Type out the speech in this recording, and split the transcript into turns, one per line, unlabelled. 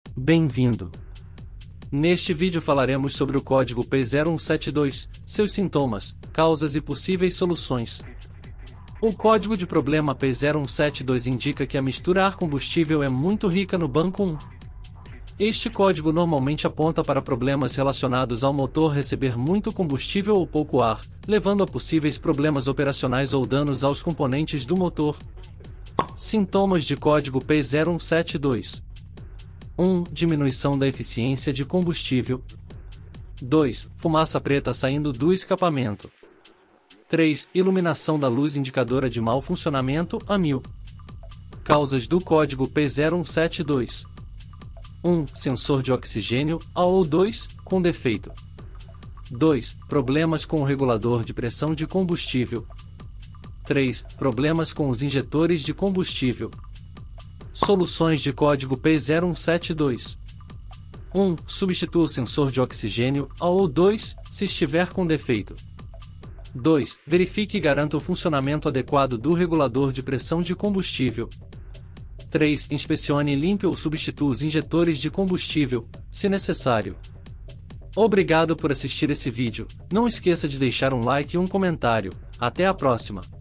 Bem-vindo! Neste vídeo falaremos sobre o código P0172, seus sintomas, causas e possíveis soluções. O código de problema P0172 indica que a mistura ar-combustível é muito rica no banco 1. Este código normalmente aponta para problemas relacionados ao motor receber muito combustível ou pouco ar, levando a possíveis problemas operacionais ou danos aos componentes do motor. Sintomas de código P0172: 1. Diminuição da eficiência de combustível. 2. Fumaça preta saindo do escapamento. 3. Iluminação da luz indicadora de mau funcionamento a 1000. Causas do código P0172: 1. Sensor de oxigênio A ou 2, com defeito. 2. Problemas com o regulador de pressão de combustível. 3. Problemas com os injetores de combustível. Soluções de código P0172: 1. Substitua o sensor de oxigênio A ou 2, se estiver com defeito. 2. Verifique e garanta o funcionamento adequado do regulador de pressão de combustível. 3. Inspecione e limpe ou substitua os injetores de combustível, se necessário. Obrigado por assistir esse vídeo. Não esqueça de deixar um like e um comentário. Até a próxima!